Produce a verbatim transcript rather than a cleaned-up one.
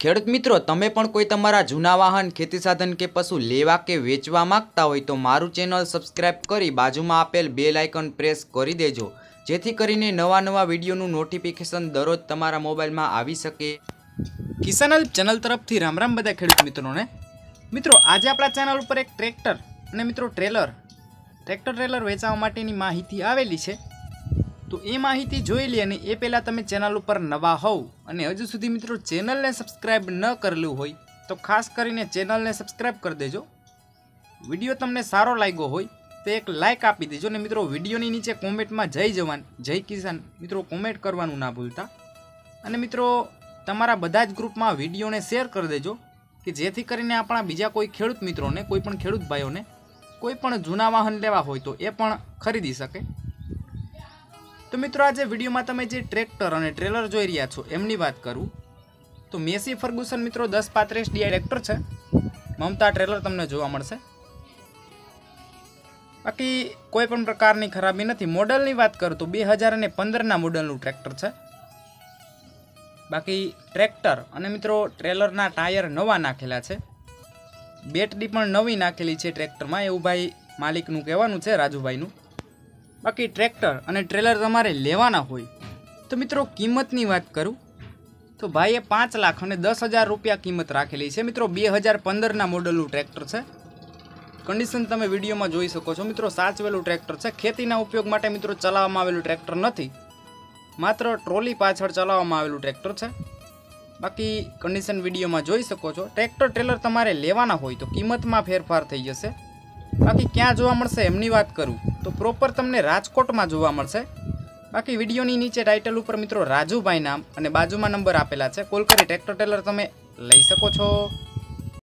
ખેડૂત મિત્રો, તમે પણ કોઈ તમારા જૂના વાહન, ખેતી સાધન કે પશુ લેવા કે વેચવા માંગતા હોય તો મારું ચેનલ સબસ્ક્રાઇબ કરી બાજુમાં આપેલ બેલ આઇકન પ્રેસ કરી દેજો, જેથી કરીને નવા નવા વિડીયોનું નોટિફિકેશન દરરોજ તમારા મોબાઈલમાં આવી શકે। કિસાન હેલ્પ ચેનલ તરફથી રામ રામ બધા ખેડૂત મિત્રોને। મિત્રો આજે આપણા ચેનલ ઉપર એક ટ્રેક્ટર અને મિત્રો ટ્રેલર ટ્રેક્ટર ટ્રેલર વેચવા માટેની માહિતી આવેલી છે, તો એ માહિતી જોઈ લે। અને એ પહેલાં તમે ચેનલ ઉપર નવા હોવ અને હજુ સુધી મિત્રો ચેનલને સબસ્ક્રાઈબ ન કરેલું હોય તો ખાસ કરીને ચેનલને સબસ્ક્રાઈબ કરી દેજો। વિડીયો તમને સારો લાગ્યો હોય તો એક લાઇક આપી દેજો ને મિત્રો વિડીયોની નીચે કોમેન્ટમાં જય જવાન જય કિસાન મિત્રો કોમેન્ટ કરવાનું ના ભૂલતા। અને મિત્રો તમારા બધા જ ગ્રુપમાં વિડીયોને શેર કરી દેજો કે જેથી કરીને આપણા બીજા કોઈ ખેડૂત મિત્રોને, કોઈ પણ ખેડૂત ભાઈઓને કોઈ પણ જૂના વાહન લેવા હોય તો એ પણ ખરીદી શકે। તો મિત્રો આજે વિડીયોમાં તમે જે ટ્રેક્ટર અને ટ્રેલર જોઈ રહ્યા છો એમની વાત કરું તો મેસી ફર્ગુસન મિત્રો દસ પાંત્રીસ ડીઆઈ ટ્રેક્ટર છે, મમતા ટ્રેલર તમને જોવા મળશે। બાકી કોઈ પણ પ્રકારની ખરાબી નથી। મોડલની વાત કરું તો બે હજાર અને પંદરના મોડલનું ટ્રેક્ટર છે। બાકી ટ્રેક્ટર અને મિત્રો ટ્રેલરના ટાયર નવા નાખેલા છે, બેટરી પણ નવી નાખેલી છે ટ્રેક્ટરમાં, એવું ભાઈ માલિકનું કહેવાનું છે, રાજુભાઈનું। બાકી ટ્રેક્ટર અને ટ્રેલર તમારે લેવાના હોય તો મિત્રો કિંમતની વાત કરું તો ભાઈએ પાંચ લાખ અને દસ હજાર રૂપિયા કિંમત રાખેલી છે। મિત્રો બે હજાર પંદરના મોડલનું ટ્રેક્ટર છે, કન્ડિશન તમે વિડીયોમાં જોઈ શકો છો। મિત્રો સાચવેલું ટ્રેક્ટર છે, ખેતીના ઉપયોગ માટે મિત્રો ચલાવવામાં આવેલું ટ્રેક્ટર નથી, માત્ર ટ્રોલી પાછળ ચલાવવામાં આવેલું ટ્રેક્ટર છે। બાકી કન્ડિશન વિડીયોમાં જોઈ શકો છો। ટ્રેક્ટર ટ્રેલર તમારે લેવાના હોય તો કિંમતમાં ફેરફાર થઈ જશે। બાકી ક્યાં જોવા મળશે એમની વાત કરું તો પ્રોપર તમને રાજકોટમાં જોવા મળશે। બાકી વિડીયોની નીચે ટાઇટલ ઉપર મિત્રો રાજુભાઈ નામ અને બાજુમાં નંબર આપેલા છે, કોલ કરી ટ્રેક્ટર ટ્રેલર તમે લઈ શકો છો।